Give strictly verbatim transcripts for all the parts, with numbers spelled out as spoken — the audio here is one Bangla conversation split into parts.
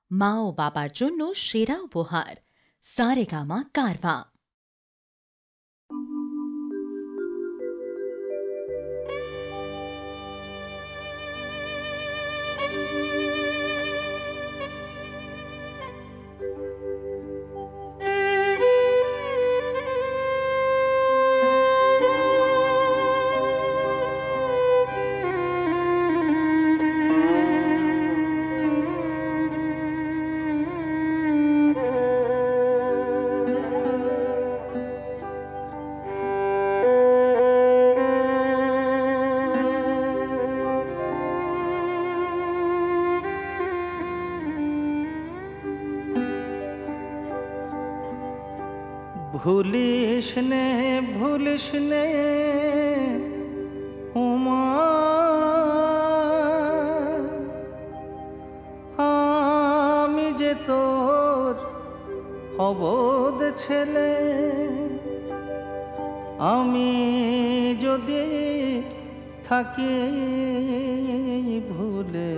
মা ও বাবার জন্য সেরা উপহার সারেগামা কারভা। ভুলিস নে ভুলিস নে ওমা, আমি যে তোর অবোধ ছেলে। আমি যদি থাকি ভুলে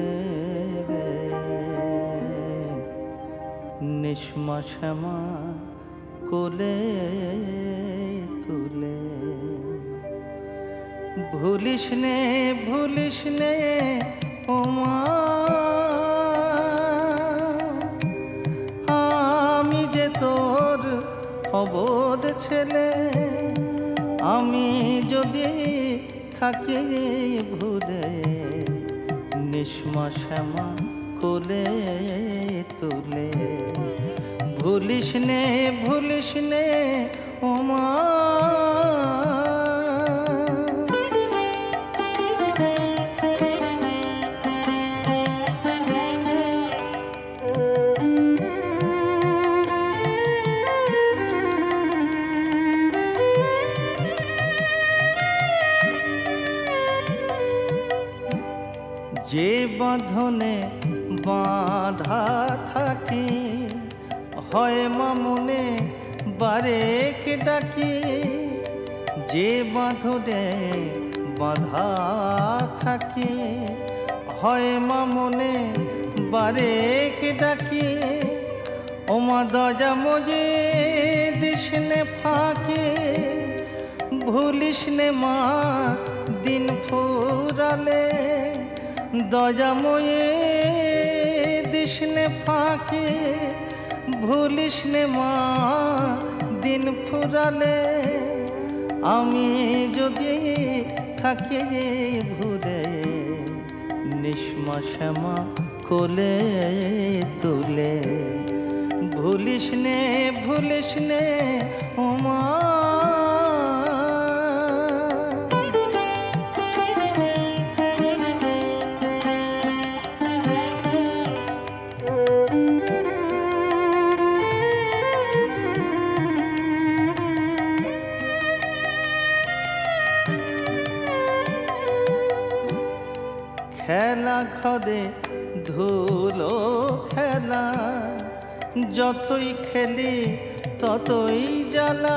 নিষ্মা শ্যামা কোলে তুলে। ভুলিস নে ভুলিস নে ওমা, আমি যে তোর অবোধ ছেলে। আমি যদি থাকি ভুলে নিষ্মা শ্যামা কোলে তুলে। ভুলিস নে ভুলিস নে ওমা, যে বাঁধনে বাঁধা থাকি হয় মা মনে বারেক ডাকি। যে বাঁধনে বাঁধা থাকি হয় মা মনে বারেক ডাকি। ওমা দজা মজে দিস নে ফাঁকি, ভুলিস নে মা দিন ফুরালে। দজা ময়ে দিস নে ফাঁকি, ভুলিস নে মা দিন ফুরালে। আমি যদি থাকি ভুলে নিষ্মা শ্যামা কোলে তুলে। ভুলিস নে ভুলিস নে ওমা, খেলা ঘরে ধুলো খেলা, যতই খেলি ততই জ্বালা।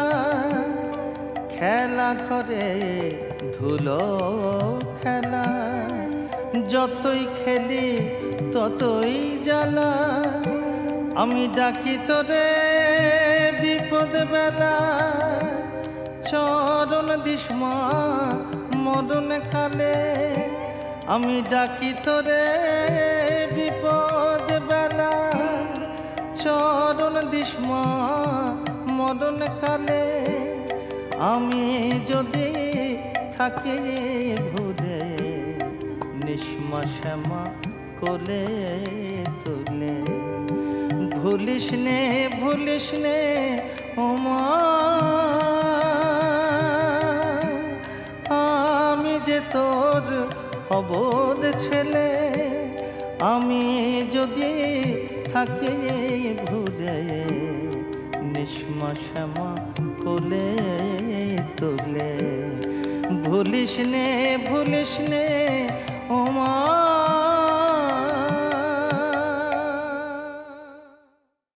খেলা ঘরে ধুলো খেলা, যতই খেলি ততই জ্বালা। আমি ডাকি তোরে বিপদ বেলা, চরণ দিস মা মরণ কালে। আমি ডাকি তোরে বিপদ বেলা, চরণ দিস মা মরণ কালে। আমি যদি থাকি ভুলে নিষ্মা শ্যামা কোলে তুলে। ভুলিস নে ভুলিস নে ওমা, আমি যে তোর অবোধ ছেলে। আমি যদি থাকি ভুলে নিষ্মা শ্যামা কোলে তুলে। ভুলিস নে ভুলিস নে ওমা।